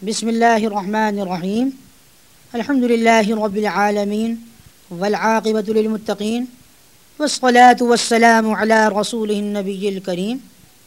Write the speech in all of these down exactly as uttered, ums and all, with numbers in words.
بسم اللہ الرحمن الرحیم الحمد للہ رب العالمین والعاقبۃ للمتقین والصلاة والسلام علی رسولہ النبی الکریم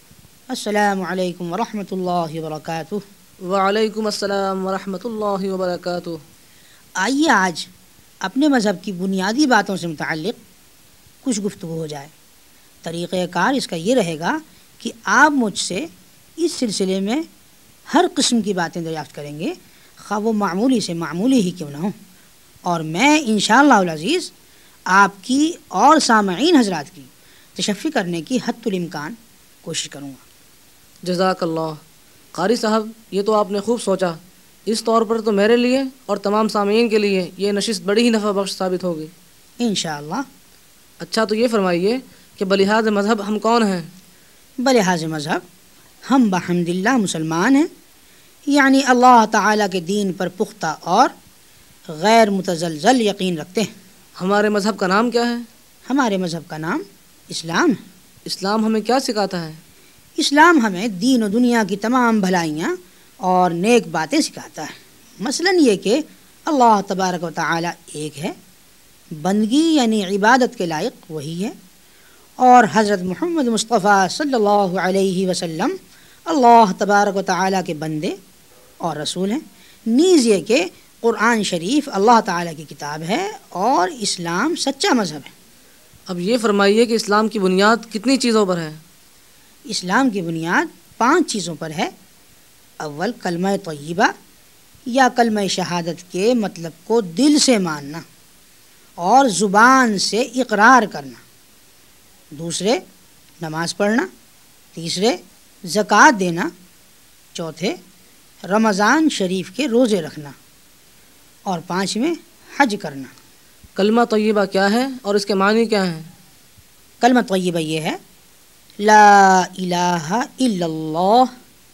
السلام علیکم ورحمۃ اللہ وبرکاتہ۔ وعلیکم السلام ورحمۃ اللہ وبرکاتہ۔ آئیے آج اپنے مذہب کی بنیادی باتوں سے متعلق کچھ گفتگو ہو جائے۔ طریقہ کار اس کا یہ رہے گا کہ آپ مجھ سے اس سلسلے میں ہر قسم کی باتیں دریافت کریں گے، خواہ وہ معمولی سے معمولی ہی کیوں نہ ہوں، اور میں انشاءاللہ العزیز آپ کی اور سامعین حضرات کی تشفی کرنے کی حتی الامکان کوشش کروں گا۔ جزاک اللہ۔ قاری صاحب، یہ تو آپ نے خوب سوچا۔ اس طور پر تو میرے لیے اور تمام سامعین کے لیے یہ نشست بڑی ہی نفع بخش ثابت ہوگی انشاءاللہ۔ اچھا، تو یہ فرمائیے کہ بلحاظ مذہب ہم کون ہیں؟ بلحاظ مذہب ہم بحمد اللہ مسلمان ہیں، یعنی اللہ تعالیٰ کے دین پر پختہ اور غیر متزلزل یقین رکھتے ہیں۔ ہمارے مذہب کا نام کیا ہے؟ ہمارے مذہب کا نام اسلام ہے۔ اسلام ہمیں کیا سکھاتا ہے؟ اسلام ہمیں دین و دنیا کی تمام بھلائیاں اور نیک باتیں سکھاتا ہے، مثلاً یہ کہ اللہ تبارک و تعالیٰ ایک ہے، بندگی یعنی عبادت کے لائق وہی ہے، اور حضرت محمد مصطفیٰ صلی اللہ علیہ وسلم اللہ تبارک و تعالیٰ کے بندے اور رسول ہیں، نیز یہ کہ قرآن شریف اللہ تعالیٰ کی کتاب ہے اور اسلام سچا مذہب ہے۔ اب یہ فرمائیے کہ اسلام کی بنیاد کتنی چیزوں پر ہے؟ اسلام کی بنیاد پانچ چیزوں پر ہے۔ اول کلمہ طیبہ یا کلمہ شہادت کے مطلب کو دل سے ماننا اور زبان سے اقرار کرنا، دوسرے نماز پڑھنا، تیسرے زکوٰۃ دینا، چوتھے رمضان شریف کے روزے رکھنا، اور پانچویں حج کرنا۔ کلمہ طیبہ کیا ہے اور اس کے معنی کیا ہیں؟ کلمہ طیبہ یہ ہے لا الہ الا اللہ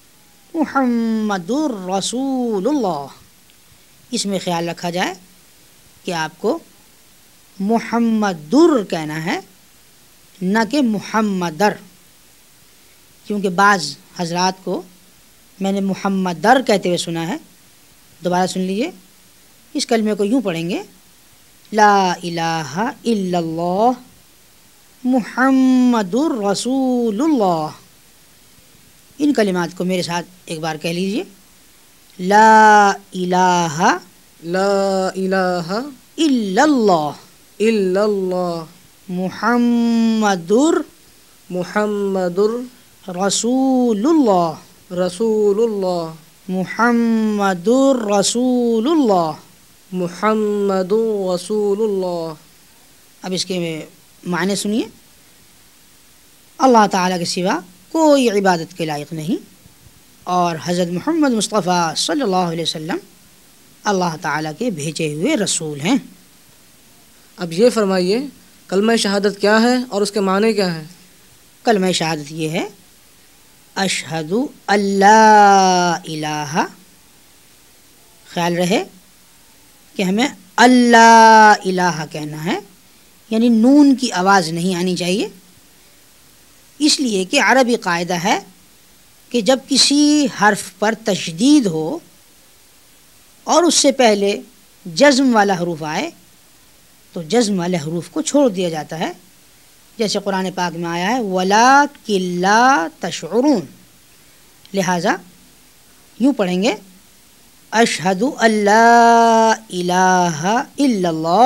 محمد الرسول اللہ۔ اس میں خیال رکھا جائے کہ آپ کو محمدر کہنا ہے، نہ کہ محمدر، کیونکہ بعض حضرات کو میں نے محمدر کہتے ہوئے سنا ہے۔ دوبارہ سن لیجئے، اس کلمے کو یوں پڑھیں گے لا الہ الا اللہ محمد الرسول اللہ۔ ان کلمات کو میرے ساتھ ایک بار کہہ لیجئے، لا الہ لا الہ الا اللہ الا اللہ محمد محمد رسول اللہ رسول اللہ محمد رسول اللہ۔ محمد رسول اللہ۔ اب اس کے معنی سنیے۔ اللہ تعالیٰ کے سوا کوئی عبادت کے لائق نہیں، اور حضرت محمد مصطفیٰ صلی اللہ علیہ وسلم اللہ تعالیٰ کے بھیجے ہوئے رسول ہیں۔ اب یہ فرمائیے کلمہ شہادت کیا ہے اور اس کے معنی کیا ہیں؟ کلمہ شہادت یہ ہے اشہد اللہ الہ، خیال رہے کہ ہمیں اللہ الہ کہنا ہے، یعنی نون کی آواز نہیں آنی چاہیے، اس لیے کہ عربی قاعدہ ہے کہ جب کسی حرف پر تشدید ہو اور اس سے پہلے جزم والا حروف آئے تو جزم والے حروف کو چھوڑ دیا جاتا ہے، جیسے قرآن پاک میں آیا ہے وَلَٰكِن لَا تَشْعُرُونَ۔ لہٰذا یوں پڑھیں گے اشہد اللہ الہ الا اللہ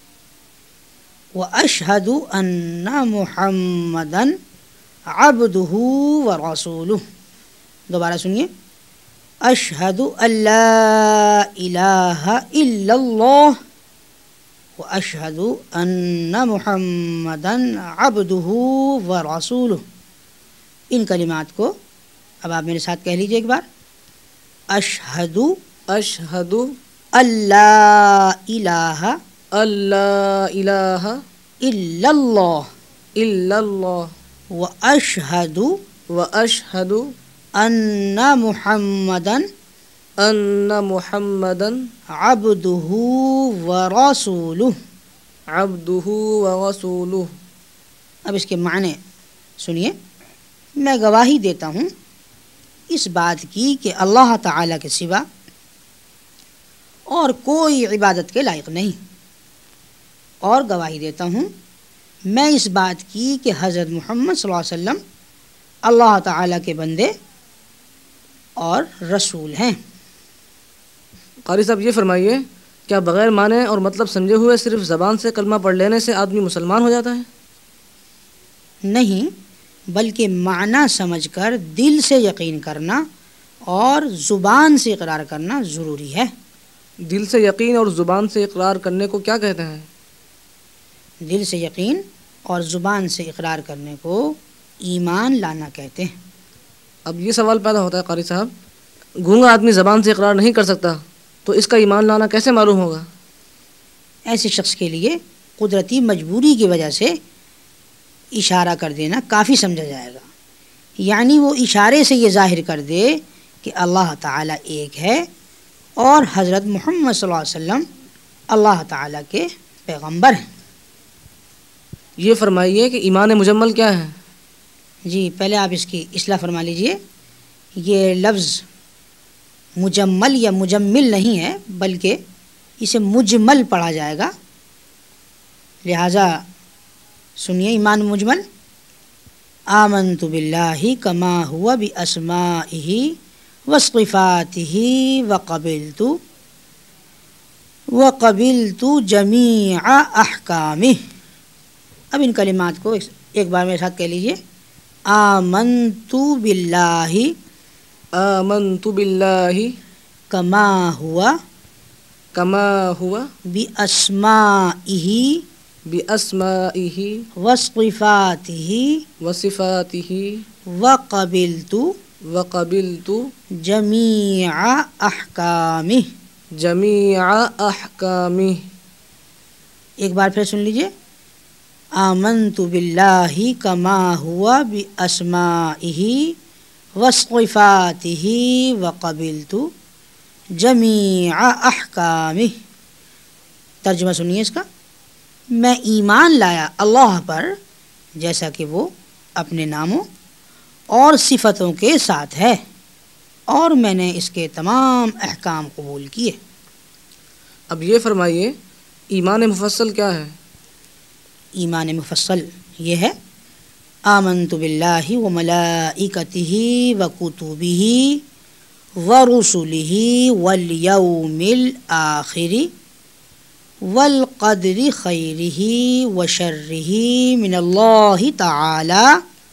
واشہد ان محمدً عبدہ ورسولہ۔ دوبارہ سنیے، اشہد اللہ الہ الا اللہ واشہد ان محمدً عبدہ ورسولہ۔ ان کلمات کو اب آپ میرے ساتھ کہہ لیجئے ایک بار، اشہد اشہد اللہ الہ اللہ الہ الا اللہ الا اللہ واشہد واشہد ان محمدً ان محمدً عبدہ ورسولہ۔ عبدہ ورسولہ۔ اب اس کے معنی سنیے۔ میں گواہی دیتا ہوں اس بات کی کہ اللہ تعالیٰ کے سوا اور کوئی عبادت کے لائق نہیں۔ اور گواہی دیتا ہوں میں اس بات کی کہ حضرت محمد صلی اللہ علیہ وسلم اللہ تعالیٰ کے بندے اور رسول ہیں۔ قاری صاحب یہ فرمائیے، کیا بغیر معنی اور مطلب سمجھے ہوئے صرف زبان سے کلمہ پڑھ لینے سے آدمی مسلمان ہو جاتا ہے؟ نہیں، بلکہ معنی سمجھ کر دل سے یقین کرنا اور زبان سے اقرار کرنا ضروری ہے۔ دل سے یقین اور زبان سے اقرار کرنے کو کیا کہتے ہیں؟ دل سے یقین اور زبان سے اقرار کرنے کو ایمان لانا کہتے ہیں۔ اب یہ سوال پیدا ہوتا ہے قاری صاحب، گونگا آدمی زبان سے اقرار نہیں کر سکتا تو اس کا ایمان لانا کیسے معلوم ہوگا؟ ایسے شخص کے لیے قدرتی مجبوری کی وجہ سے اشارہ کر دینا کافی سمجھا جائے گا، یعنی وہ اشارے سے یہ ظاہر کر دے کہ اللہ تعالیٰ ایک ہے اور حضرت محمد صلی اللہ علیہ وسلم اللہ تعالیٰ کے پیغمبر ہیں۔ یہ فرمائیے کہ ایمان مجمل کیا ہے؟ جی پہلے آپ اس کی اصلاح فرما لیجئے۔ یہ لفظ مجمل یا مجمل نہیں ہے، بلکہ اسے مجمل پڑھا جائے گا، لہٰذا سنیے ایمان مجمل۔ آمنت باللہ کما ہوا باسمائہ وصفاتہ وقبلت وقبلت جمیع احکامہ۔ اب ان کلمات کو ایک بار میرے ساتھ کہہ لیجئے۔ آمنت باللہ آمنت باللہ کما ہوا کما ہوا باسمائہ باسمائہ وصفاتہ وصفاتہ وقبلت وقبلت جمیع احکامہ۔ جمیع احکامہ۔ ایک بار پھر سن لیجئے۔ آمنت باللہ کما ہوا باسمائہ وصفاتہ وقبلت جمیع احکامہ۔ ترجمہ سنیے اس کا۔ میں ایمان لایا اللہ پر جیسا کہ وہ اپنے ناموں اور صفتوں کے ساتھ ہے، اور میں نے اس کے تمام احکام قبول کیے۔ اب یہ فرمائیے ایمان مفصل کیا ہے؟ ایمان مفصل یہ ہے آمنت باللہ وملائکتہ وکتبہ ورسلہ والیوم الآخر والقدر خیرہ وشرہ من اللہ تعالی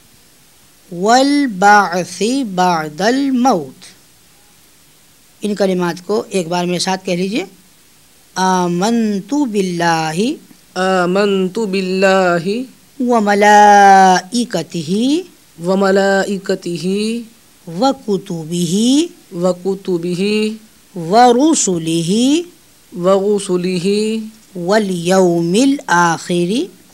والبعث بعد الموت۔ ان کلمات کو ایک بار میرے ساتھ کہہ لیجئے۔ آمنت باللہ آمنت باللہ وملائکتہ وملائکتہ وکتبہ وکتبہ ورسلہ ورسلہ والیوم الآخر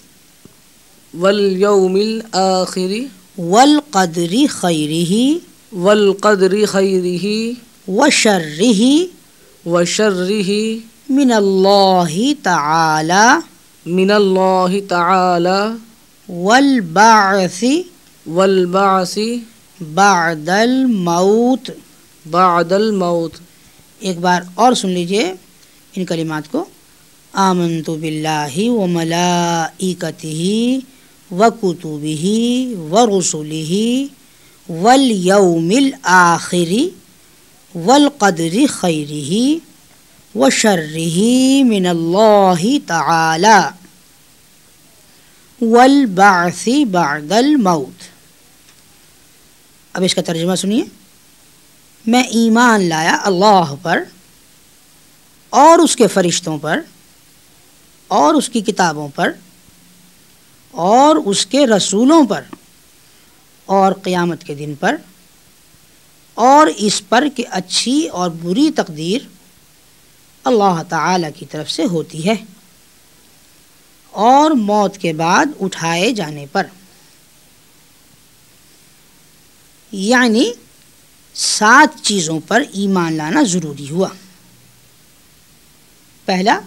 والیوم الآخر والقدر خیرہ والقدر خیرہ وشرہ وشرہ من اللہ تعالی من اللہ تعالی والبعث والبعث بعد الموت۔ بعد الموت۔ ایک بار اور سن لیجئے ان کلمات کو۔ آمنت باللہ وملائکتہ وکتبہ ورسلہ والیوم الآخر والقدر خیرہ وشرہ من اللہ تعالی والبعث بعد الموت۔ اب اس کا ترجمہ سنیے۔ میں ایمان لایا اللہ پر اور اس کے فرشتوں پر اور اس کی کتابوں پر اور اس کے رسولوں پر اور قیامت کے دن پر، اور اس پر کہ اچھی اور بری تقدیر اللہ تعالی کی طرف سے ہوتی ہے، اور موت کے بعد اٹھائے جانے پر۔ یعنی سات چیزوں پر ایمان لانا ضروری ہوا۔ پہلا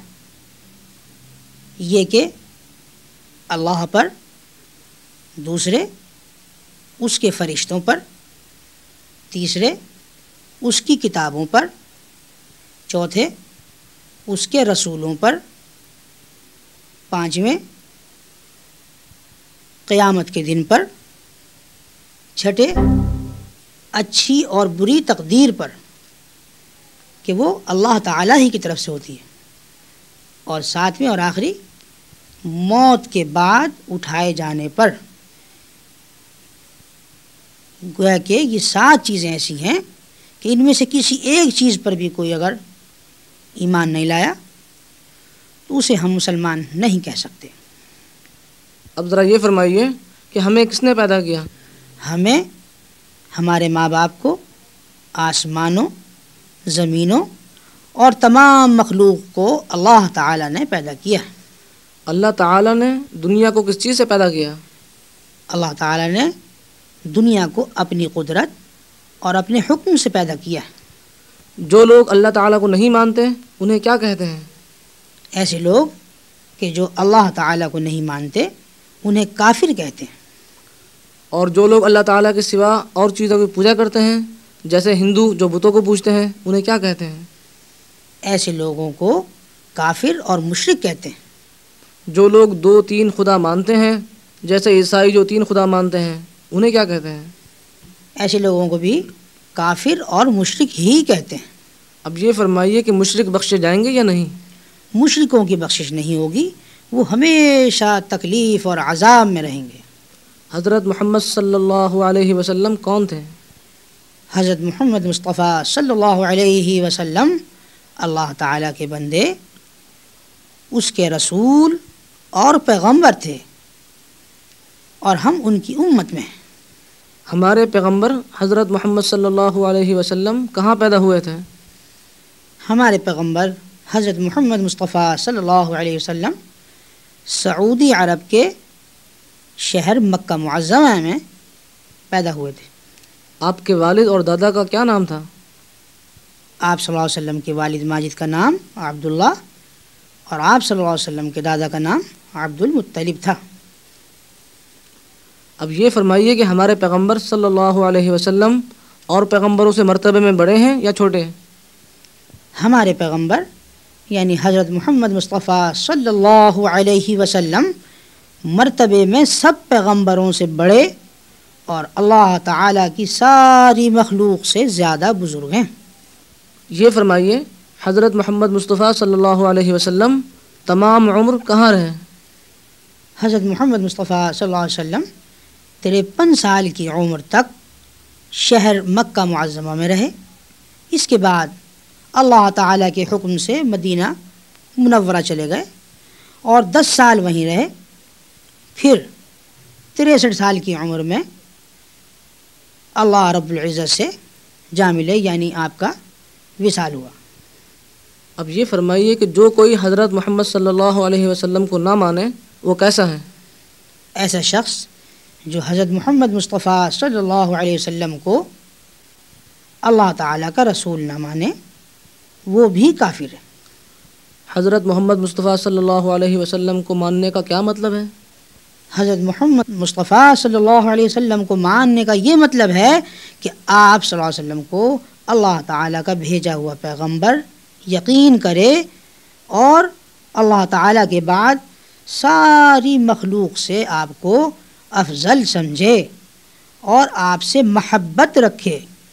یہ کہ اللہ پر، دوسرے اس کے فرشتوں پر، تیسرے اس کی کتابوں پر، چوتھے اس کے رسولوں پر، پانچویں قیامت کے دن پر، چھٹے اچھی اور بری تقدیر پر کہ وہ اللہ تعالیٰ ہی کی طرف سے ہوتی ہے، اور ساتویں اور آخری موت کے بعد اٹھائے جانے پر۔ گویا کہ یہ سات چیزیں ایسی ہیں کہ ان میں سے کسی ایک چیز پر بھی کوئی اگر ایمان نہیں لایا تو اسے ہم مسلمان نہیں کہہ سکتے۔ اب ذرا یہ فرمائیے کہ ہمیں کس نے پیدا کیا؟ ہمیں ہمارے ماں باپ کو آسمانوں، زمینوں اور تمام مخلوق کو اللہ تعالیٰ نے پیدا کیا۔ اللہ تعالیٰ نے دنیا کو کس چیز سے پیدا کیا؟ اللہ تعالیٰ نے دنیا کو اپنی قدرت اور اپنے حکم سے پیدا کیا۔ جو لوگ اللہ تعالیٰ کو نہیں مانتے انہیں کیا کہتے ہیں؟ ایسے لوگ کہ جو اللہ تعالیٰ کو نہیں مانتے انہیں کافر کہتے ہیں۔ اور جو لوگ اللہ تعالیٰ کے سوا اور چیزوں کی پوجا کرتے ہیں، جیسے ہندو جو بتوں کو پوجتے ہیں، انہیں کیا کہتے ہیں؟ ایسے لوگوں کو کافر اور مشرک کہتے ہیں۔ جو لوگ دو تین خدا مانتے ہیں، جیسے عیسائی جو تین خدا مانتے ہیں، انہیں کیا کہتے ہیں؟ ایسے لوگوں کو بھی کافر اور مشرک ہی کہتے ہیں۔ اب یہ فرمائیے کہ مشرک بخشے جائیں گے یا نہیں؟ مشرکوں کی بخشش نہیں ہوگی، وہ ہمیشہ تکلیف اور عذاب میں رہیں گے۔ حضرت محمد صلی اللہ علیہ وسلم کون تھے؟ حضرت محمد مصطفیٰ صلی اللہ علیہ وسلم اللہ تعالیٰ کے بندے، اس کے رسول اور پیغمبر تھے، اور ہم ان کی امت میں ہیں۔ ہمارے پیغمبر حضرت محمد صلی اللہ علیہ وسلم کہاں پیدا ہوئے تھے؟ ہمارے پیغمبر حضرت محمد مصطفیٰ صلی اللہ علیہ وسلم سعودی عرب کے شہر مکہ معظمہ میں پیدا ہوئے تھے۔ آپ کے والد اور دادا کا کیا نام تھا؟ آپ صلی اللہ علیہ وسلم کے والد ماجد کا نام عبداللہ، اور آپ صلی اللہ علیہ وسلم کے دادا کا نام عبد المطلب تھا۔ اب یہ فرمائیے کہ ہمارے پیغمبر صلی اللہ علیہ وسلم اور پیغمبروں سے مرتبے میں بڑے ہیں یا چھوٹے ہیں؟ ہمارے پیغمبر یعنی حضرت محمد مصطفیٰ صلی اللہ علیہ وسلم مرتبے میں سب پیغمبروں سے بڑے اور اللہ تعالیٰ کی ساری مخلوق سے زیادہ بزرگ ہیں۔ یہ فرمائیے حضرت محمد مصطفیٰ صلی اللہ علیہ وسلم تمام عمر کہاں رہے؟ حضرت محمد مصطفیٰ صلی اللہ علیہ وسلم تریپن سال کی عمر تک شہر مکہ معظمہ میں رہے۔ اس کے بعد اللہ تعالیٰ کے حکم سے مدینہ منورہ چلے گئے اور دس سال وہیں رہے۔ پھر تریسٹھ سال کی عمر میں اللہ رب العزت سے جا ملے، یعنی آپ کا وصال ہوا۔ اب یہ فرمائیے کہ جو کوئی حضرت محمد صلی اللہ علیہ وسلم کو نہ مانے وہ کیسا ہے؟ ایسا شخص جو حضرت محمد مصطفیٰ صلی اللہ علیہ وسلم کو اللہ تعالیٰ کا رسول نہ مانے وہ بھی کافر ہے۔ حضرت محمد مصطفیٰ صلی اللہ علیہ وسلم کو ماننے کا کیا مطلب ہے؟ حضرت محمد مصطفیٰ صلی اللہ علیہ وسلم کو ماننے کا یہ مطلب ہے کہ آپ صلی اللہ علیہ وسلم کو اللہ تعالیٰ کا بھیجا ہوا پیغمبر یقین کرے، اور اللہ تعالیٰ کے بعد ساری مخلوق سے آپ کو افضل سمجھے اور آپ سے محبت رکھے،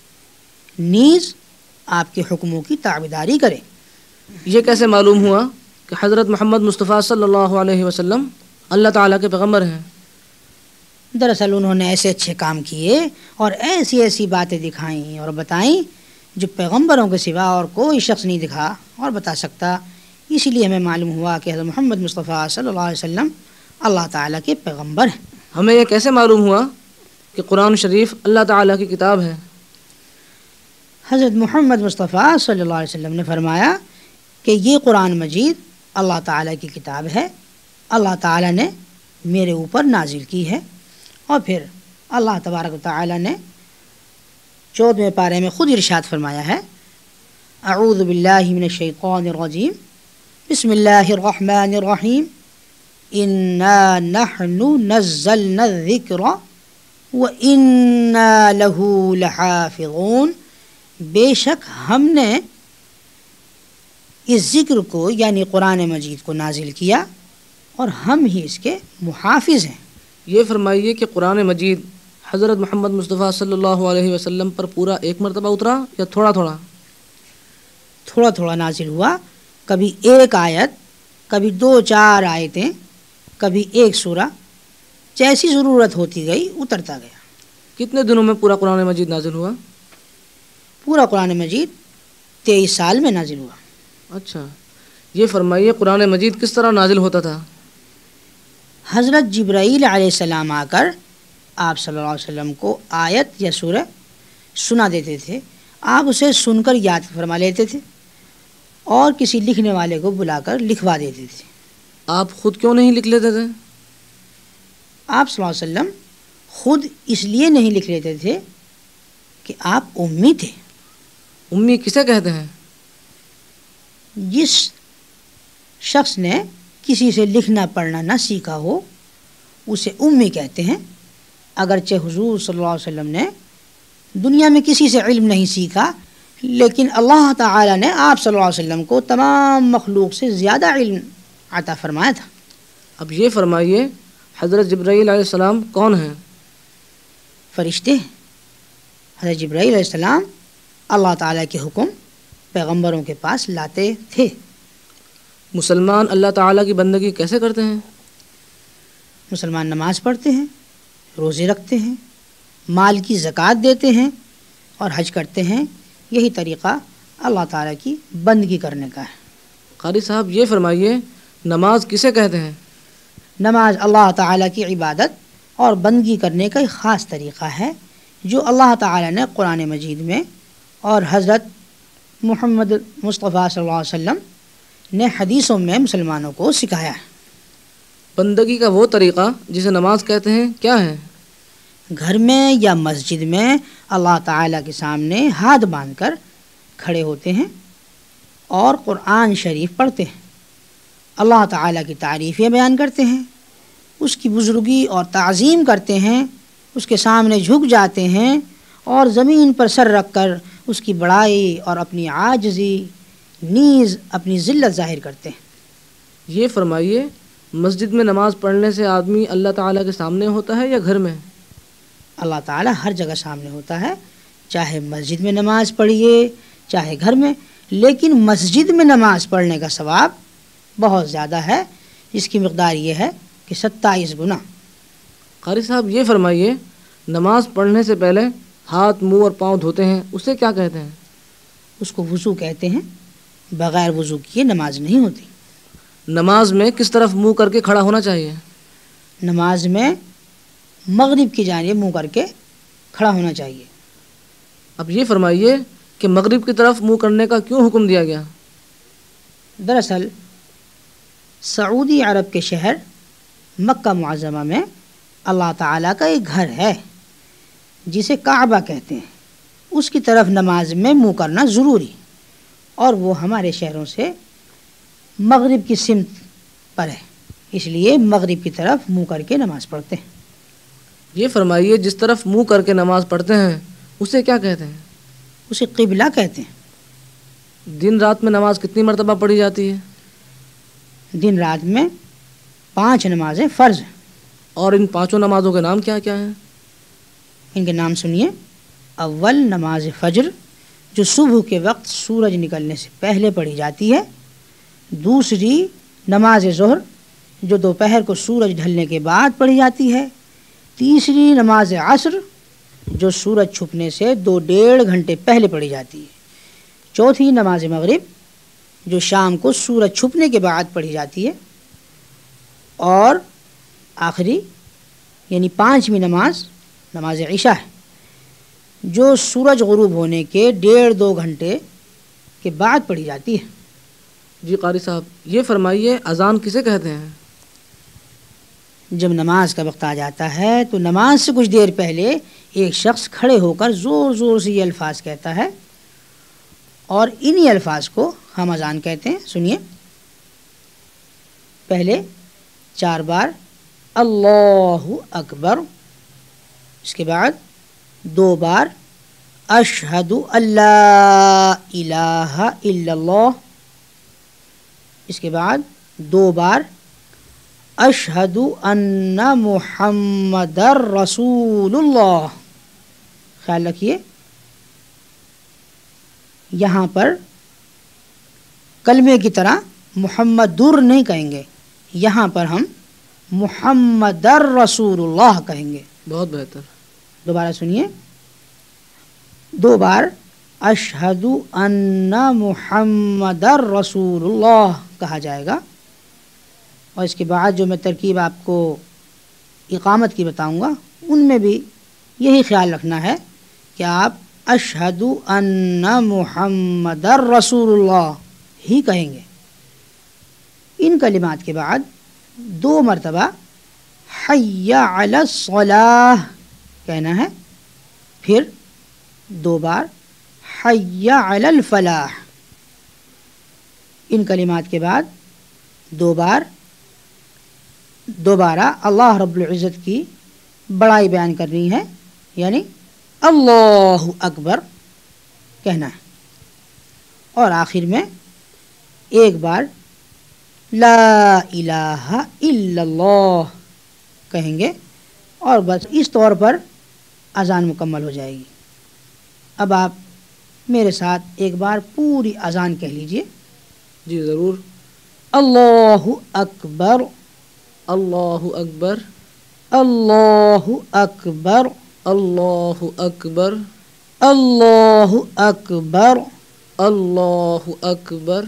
نیز آپ کے حکموں کی تابعداری کرے۔ یہ کیسے معلوم ہوا کہ حضرت محمد مصطفیٰ صلی اللہ علیہ وسلم اللہ تعالیٰ کے پیغمبر ہیں؟ دراصل انہوں نے ایسے اچھے کام کیے اور ایسی ایسی باتیں دکھائیں اور بتائیں جو پیغمبروں کے سوا اور کوئی شخص نہیں دکھا اور بتا سکتا۔ اسی لیے ہمیں معلوم ہوا کہ حضرت محمد مصطفیٰ صلی اللہ علیہ وسلم اللہ تعالیٰ کے پیغمبر ہیں۔ ہمیں یہ کیسے معلوم ہوا کہ قرآن شریف اللہ تعالیٰ کی کتاب ہے؟ حضرت محمد مصطفیٰ صلی اللہ علیہ وسلم نے فرمایا کہ یہ قرآن مجید اللہ تعالیٰ کی کتاب ہے، اللہ تعالیٰ نے میرے اوپر نازل کی ہے۔ اور پھر اللہ تبارک و تعالیٰ نے چودھویں پارے میں خود ارشاد فرمایا ہے، اعوذ باللہ من الشیطان الرجیم، بسم اللہ الرحمن الرحیم، انا نحن نزلنا الذکر وانا لہ لحافظون، بے شک ہم نے اس ذکر کو یعنی قرآن مجید کو نازل کیا اور ہم ہی اس کے محافظ ہیں۔ یہ فرمائیے کہ قرآن مجید حضرت محمد مصطفیٰ صلی اللہ علیہ وسلم پر پورا ایک مرتبہ اترا یا تھوڑا تھوڑا؟ تھوڑا تھوڑا نازل ہوا، کبھی ایک آیت، کبھی دو چار آیتیں، کبھی ایک سورہ، جیسی ضرورت ہوتی گئی اترتا گیا۔ کتنے دنوں میں پورا قرآن مجید نازل ہوا؟ پورا قرآن مجید تیئیس سال میں نازل ہوا۔ اچھا، یہ فرمائیے قرآن مجید کس طرح نازل ہوتا تھا؟ حضرت جبرائیل علیہ السلام آ کر آپ صلی اللہ علیہ وسلم کو آیت یا سورہ سنا دیتے تھے، آپ اسے سن کر یاد فرما لیتے تھے اور کسی لکھنے والے کو بلا کر لکھوا دیتے تھے۔ آپ خود کیوں نہیں لکھ لیتے تھے؟ آپ صلی اللہ علیہ وسلم خود اس لیے نہیں لکھ لیتے تھے کہ آپ امی تھے۔ امی کسے کہتے ہیں؟ جس شخص نے کسی سے لکھنا پڑھنا نہ سیکھا ہو اسے امی کہتے ہیں، اگرچہ حضور صلی اللہ علیہ وسلم نے دنیا میں کسی سے علم نہیں سیکھا، لیکن اللہ تعالی نے آپ صلی اللہ علیہ وسلم کو تمام مخلوق سے زیادہ علم عطا فرمایا تھا۔ اب یہ فرمائیے حضرت جبرائیل علیہ السلام کون ہیں؟ فرشتے ہیں۔ حضرت جبرائیل علیہ السلام اللہ تعالیٰ کے حکم پیغمبروں کے پاس لاتے تھے۔ مسلمان اللہ تعالیٰ کی بندگی کیسے کرتے ہیں؟ مسلمان نماز پڑھتے ہیں، روزے رکھتے ہیں، مال کی زکوٰۃ دیتے ہیں اور حج کرتے ہیں۔ یہی طریقہ اللہ تعالیٰ کی بندگی کرنے کا ہے۔ قاری صاحب یہ فرمائیے نماز کسے کہتے ہیں؟ نماز اللہ تعالیٰ کی عبادت اور بندگی کرنے کا ایک خاص طریقہ ہے جو اللہ تعالیٰ نے قرآن مجید میں اور حضرت محمد مصطفیٰ صلی اللہ علیہ وسلم نے حدیثوں میں مسلمانوں کو سکھایا ہے۔ بندگی کا وہ طریقہ جسے نماز کہتے ہیں کیا ہے؟ گھر میں یا مسجد میں اللہ تعالیٰ کے سامنے ہاتھ باندھ کر کھڑے ہوتے ہیں اور قرآن شریف پڑھتے ہیں، اللہ تعالیٰ کی تعریفیں بیان کرتے ہیں، اس کی بزرگی اور تعظیم کرتے ہیں، اس کے سامنے جھک جاتے ہیں اور زمین پر سر رکھ کر اس کی بڑائی اور اپنی عاجزی نیز اپنی ذلت ظاہر کرتے ہیں۔ یہ فرمائیے مسجد میں نماز پڑھنے سے آدمی اللہ تعالیٰ کے سامنے ہوتا ہے یا گھر میں؟ اللہ تعالیٰ ہر جگہ سامنے ہوتا ہے، چاہے مسجد میں نماز پڑھیے چاہے گھر میں، لیکن مسجد میں نماز پڑھنے کا ثواب بہت زیادہ ہے، جس کی مقدار یہ ہے کہ ستائیس گنا۔ قاری صاحب یہ فرمائیے نماز پڑھنے سے پہلے ہاتھ منہ اور پاؤں دھوتے ہیں، اسے کیا کہتے ہیں؟ اس کو وضو کہتے ہیں، بغیر وضو کیے نماز نہیں ہوتی۔ نماز میں کس طرف منہ کر کے کھڑا ہونا چاہیے؟ نماز میں مغرب کی جانب منہ کر کے کھڑا ہونا چاہیے۔ اب یہ فرمائیے کہ مغرب کی طرف منہ کرنے کا کیوں حکم دیا گیا؟ دراصل سعودی عرب کے شہر مکہ معظمہ میں اللہ تعالیٰ کا ایک گھر ہے جسے کعبہ کہتے ہیں، اس کی طرف نماز میں منہ کرنا ضروری، اور وہ ہمارے شہروں سے مغرب کی سمت پر ہے، اس لیے مغرب کی طرف منہ کر کے نماز پڑھتے ہیں۔ یہ فرمائیے جس طرف منہ کر کے نماز پڑھتے ہیں اسے کیا کہتے ہیں؟ اسے قبلہ کہتے ہیں۔ دن رات میں نماز کتنی مرتبہ پڑھی جاتی ہے؟ دن رات میں پانچ نمازیں فرض ہیں۔ اور ان پانچوں نمازوں کے نام کیا کیا ہیں؟ ان کے نام سنیے۔ اول نماز فجر جو صبح کے وقت سورج نکلنے سے پہلے پڑھی جاتی ہے، دوسری نماز ظہر جو دوپہر کو سورج ڈھلنے کے بعد پڑھی جاتی ہے، تیسری نماز عصر جو سورج چھپنے سے دو ڈیڑھ گھنٹے پہلے پڑھی جاتی ہے، چوتھی نماز مغرب جو شام کو سورج چھپنے کے بعد پڑھی جاتی ہے، اور آخری یعنی پانچویں نماز نماز عشاء ہے جو سورج غروب ہونے کے ڈیڑھ دو گھنٹے کے بعد پڑھی جاتی ہے۔ جی قاری صاحب یہ فرمائیے اذان کسے کہتے ہیں؟ جب نماز کا وقت آ جاتا ہے تو نماز سے کچھ دیر پہلے ایک شخص کھڑے ہو کر زور زور سے یہ الفاظ کہتا ہے، اور انہی الفاظ کو ہم اذان کہتے ہیں۔ سنیے، پہلے چار بار اللہ اکبر، اس کے بعد دو بار اشہد اللہ الہ الا اللہ، اس کے بعد دو بار اشہد ان محمد رسول اللہ. خیال رکھیے یہاں پر کلمے کی طرح محمد در نہیں کہیں گے، یہاں پر ہم محمد رسول اللہ کہیں گے. بہت بہتر. دوبارہ سنیے، دو بار اشہد ان محمد رسول اللہ کہا جائے گا، اور اس کے بعد جو میں ترکیب آپ کو اقامت کی بتاؤں گا ان میں بھی یہی خیال رکھنا ہے کہ آپ اشہد ان محمد رسول اللہ ہی کہیں گے. ان کلمات کے بعد دو مرتبہ حی علی الصلاۃ کہنا ہے، پھر دو بار حی علی الفلاح. ان کلمات کے بعد دو بار دوبارہ اللہ رب العزت کی بڑائی بیان کرنی ہے، یعنی اللہ اکبر کہنا ہے، اور آخر میں ایک بار لا الہ الا اللہ کہیں گے، اور بس اس طور پر اذان مکمل ہو جائے گی. اب آپ میرے ساتھ ایک بار پوری اذان کہہ لیجئے. جی ضرور. اللہ اکبر اللہ اکبر اللہ اکبر اللہ اکبر اللہ اکبر اللہ اکبر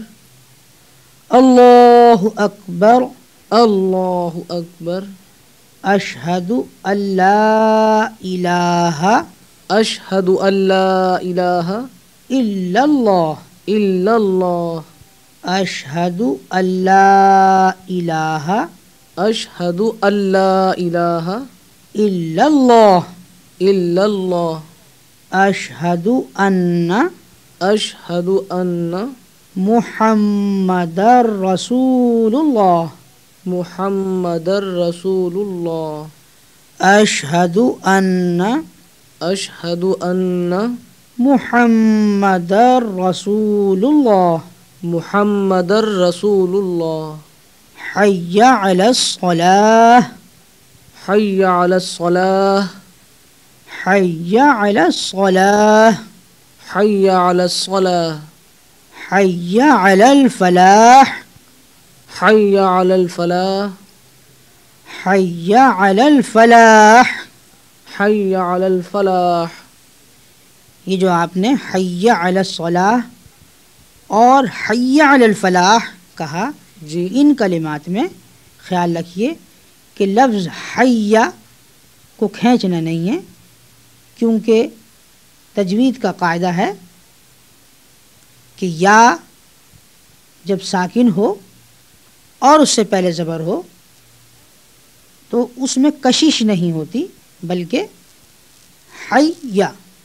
اللہ اکبر اللہ اکبر. اشہد ان لا الہ اشہد ان لا الہ الا اللہ الا اللہ. اشہد ان لا الہ اشہد ان لا الہ الا اللہ. الا اللہ. اشہد ان اشہد ان محمد رسول اللہ. محمد رسول اللہ. اشہد ان اشہد ان محمد رسول اللہ. محمد رسول اللہ. حی علی الصلاۃ حی علی الصلاۃ حی علی الصلاۃ حی علی الصلاۃ حی علی الفلاح حی علی الفلاح حی علی الفلاح. حی علی الفلاح. یہ جو آپ نے حی علی الصلاۃ اور حی علی الفلاح کہا، جی ان کلمات میں خیال رکھیے کہ لفظ حی کو کھینچنا نہیں ہے، کیونکہ تجوید کا قاعدہ ہے کہ یا جب ساکن ہو اور اس سے پہلے زبر ہو تو اس میں کشش نہیں ہوتی، بلکہ حی.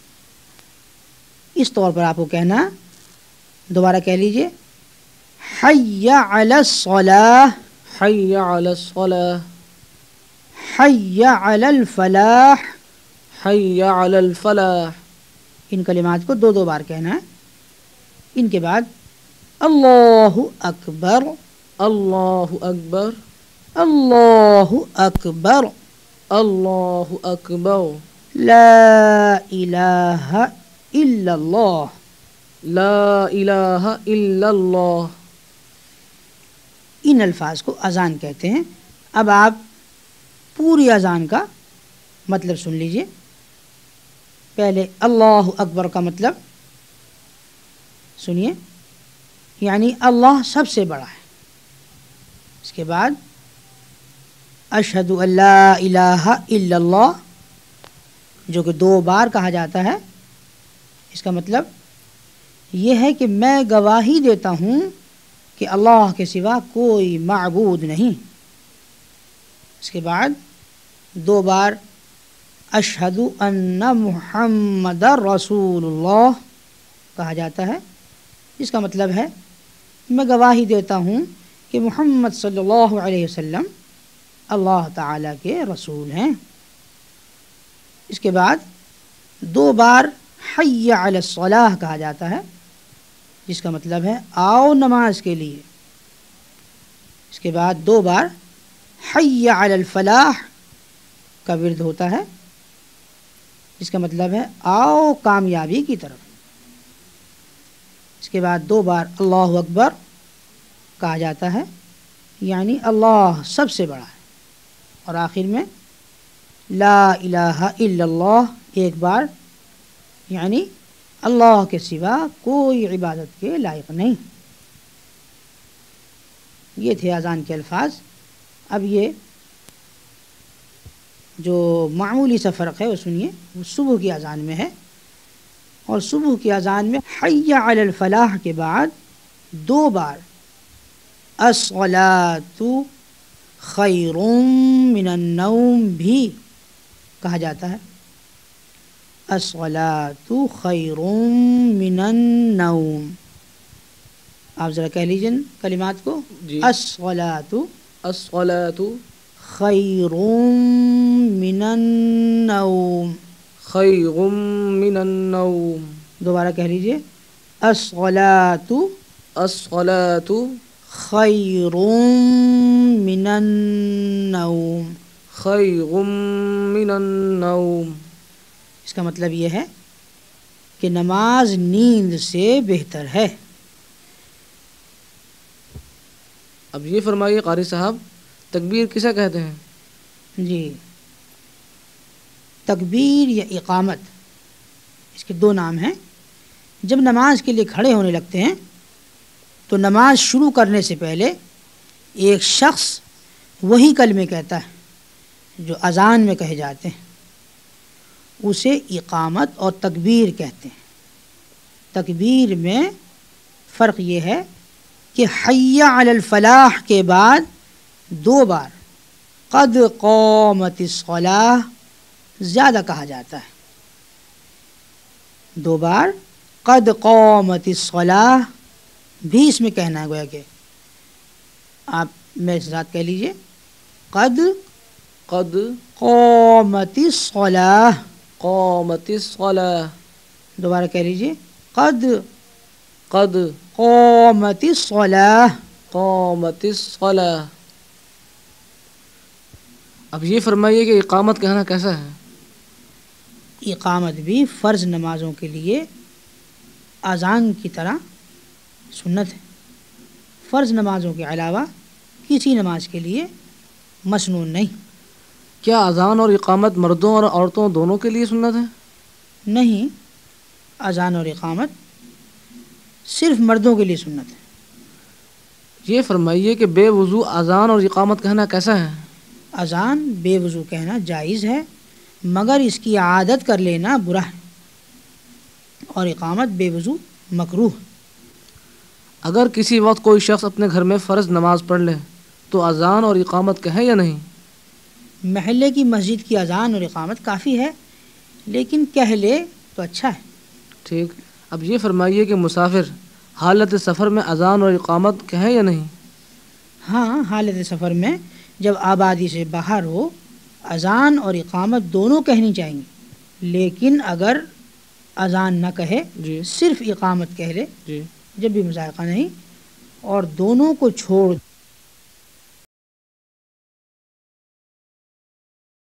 اس طور پر آپ کو کہنا، دوبارہ کہہ لیجئے حی علی الصلاۃ حی علی الصلاۃ حی علی الفلاح. حی علی الفلاح. ان کلمات کو دو دو بار کہنا ہے. ان کے بعد اللہ اکبر اللہ اکبر اللہ اکبر اللہ اکبر. لا الہ الا اللہ. لا الہ الا اللہ. ان الفاظ کو اذان کہتے ہیں. اب آپ پوری اذان کا مطلب سن لیجئے. پہلے اللہ اکبر کا مطلب سنیے، یعنی اللہ سب سے بڑا ہے. اس کے بعد اشہد ان لا الہ الا اللہ، جو کہ دو بار کہا جاتا ہے. اس کا مطلب یہ ہے کہ میں گواہی دیتا ہوں کہ اللہ کے سوا کوئی معبود نہیں. اس کے بعد دو بار اشہد ان محمد رسول اللہ کہا جاتا ہے. اس کا مطلب ہے میں گواہی دیتا ہوں کہ محمد صلی اللہ علیہ وسلم اللہ تعالیٰ کے رسول ہیں. اس کے بعد دو بار حی علی الصلاۃ کہا جاتا ہے، جس کا مطلب ہے آؤ نماز کے لیے. اس کے بعد دو بار حی علی الفلاح کا ورد ہوتا ہے، جس کا مطلب ہے آؤ کامیابی کی طرف۔ اس کے بعد دو بار اللہ اکبر کہا جاتا ہے، یعنی اللہ سب سے بڑا ہے، اور آخر میں لا الہ الا اللہ ایک بار، یعنی اللہ کے سوا کوئی عبادت کے لائق نہیں۔ یہ تھے اذان کے الفاظ۔ اب یہ جو معمولی سا فرق ہے وہ سنیے، وہ صبح کی اذان میں ہے، اور صبح کی اذان میں حی علی الفلاح کے بعد دو بار الصلاۃ خیر من النوم بھی کہا جاتا ہے۔ الصلاۃ خیر من النوم، آپ ذرا کہہ لیجیے کلمات کو۔ جی، الصلاۃ الصلاۃ خیر من النوم، خیر من النوم، دوبارہ کہہ لیجیے الصلاۃ الصلاۃ خیر من النوم۔ خیر من النوم، اس کا مطلب یہ ہے کہ نماز نیند سے بہتر ہے۔ اب یہ فرمائیے قاری صاحب، تکبیر کسے کہتے ہیں؟ جی، تکبیر یا اقامت، اس کے دو نام ہیں۔ جب نماز کے لیے کھڑے ہونے لگتے ہیں تو نماز شروع کرنے سے پہلے ایک شخص وہی کلمے کہتا ہے جو اذان میں کہے جاتے ہیں، اسے اقامت اور تکبیر کہتے ہیں۔ تکبیر میں فرق یہ ہے کہ حی علی الفلاح کے بعد دو بار قد قامت الصلاۃ زیادہ کہا جاتا ہے، دو بار قد قامت الصلاۃ بھی اس میں کہنا ہے، گویا کہ آپ میرے ساتھ کہہ لیجئے قد قد قامت الصلاۃ، قامت الصلاۃ، دوبارہ کہہ لیجئے قد قد قامت الصلاۃ۔ قامت الصلاۃ۔ اب یہ فرمائیے کہ اقامت کہنا کیسا ہے؟ اقامت بھی فرض نمازوں کے لیے اذان کی طرح سنت ہے، فرض نمازوں کے علاوہ کسی نماز کے لیے مسنون نہیں۔ کیا اذان اور اقامت مردوں اور عورتوں دونوں کے لیے سنت ہے؟ نہیں، اذان اور اقامت صرف مردوں کے لیے سنت ہے۔ یہ فرمائیے کہ بے وضو اذان اور اقامت کہنا کیسا ہے؟ اذان بے وضو کہنا جائز ہے، مگر اس کی عادت کر لینا برا ہے، اور اقامت بے وضو مکروہ۔ اگر کسی وقت کوئی شخص اپنے گھر میں فرض نماز پڑھ لے تو اذان اور اقامت کہے یا نہیں؟ محلے کی مسجد کی اذان اور اقامت کافی ہے، لیکن کہہ لے تو اچھا ہے۔ ٹھیک، اب یہ فرمائیے کہ مسافر حالت سفر میں اذان اور اقامت کہے یا نہیں؟ ہاں، حالت سفر میں جب آبادی سے باہر ہو اذان اور اقامت دونوں کہنی چاہیے، لیکن اگر اذان نہ کہے، جی صرف اقامت کہہ لے، جی جب بھی مذائقہ نہیں، اور دونوں کو چھوڑ